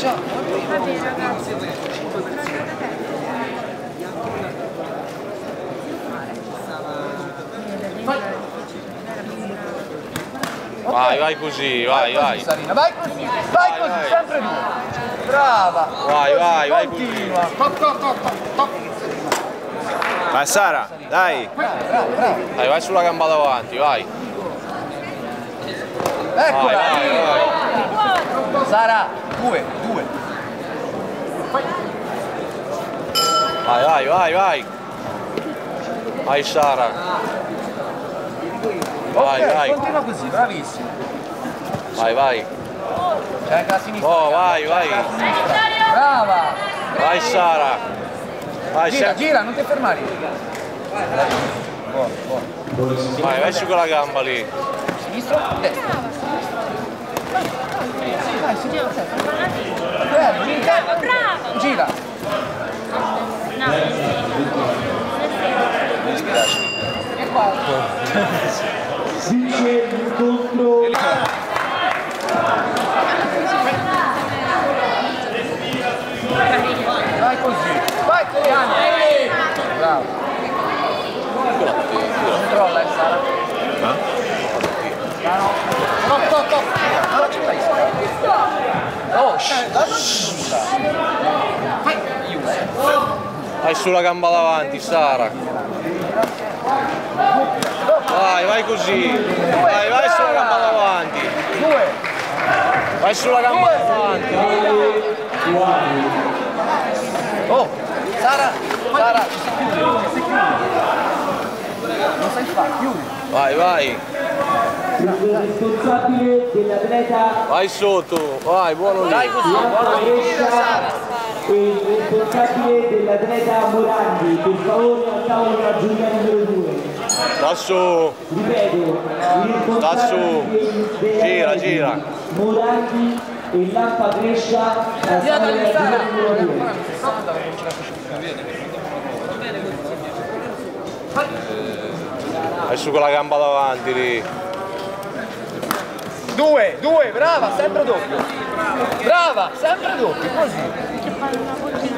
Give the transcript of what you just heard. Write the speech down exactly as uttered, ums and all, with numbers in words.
facciamo? Vabbè ragazzi, vai, vai così, vai, vai. Sarina, vai così, vai così, sempre tu. Brava. Vai, vai, vai così. Continua. Top, top, top, top. Vai Sara, dai. Brava, brava, brava. Dai, vai sulla gamba davanti, vai. Eccola. Vai, vai, vai. Sara, due, due. Vai, vai, vai, vai. Vai Sara. Vai, Ok, vai. continua così, bravissimo. Vai, vai. C'è anche la sinistra. Oh, vai, vai. Brava. Vai Sara. Vai, Gira, sem- gira, non ti fermare. Buono, buono. vai, vai su quella gamba lì. Sinistro, destra. Dai, sinistra, destra. Eh, gira. bravo! Gira. No, Mi dispiace. E qua. Vince l'incontro. Vai così. Vai, piano. Bravo. Controlla, eh, Sara. Top, top, top. Non ci fai Oh, shh. Vai. Vai sulla gamba davanti, Sara. Vai, vai così. Vai, vai sulla gamba davanti. Due. Vai sulla gamba davanti. Oh, Sara, Sara, si chiude, si chiude. Non sai fare, chiudi. Vai, vai. Il responsabile dell'atleta Vai sotto. Vai, buono lì. Dai così, buono lì. e il responsabile dell'atleta Morandi, per favore al tavolo della giuria numero due. Sta su. Ripeto, il Sta su. Gira, gira. Morandi e Lampa Brescia al tavolo della giuria numero due. Vai su con la gamba davanti lì. Due, due, brava, sempre doppio. Brava, sempre doppio, così. che fanno una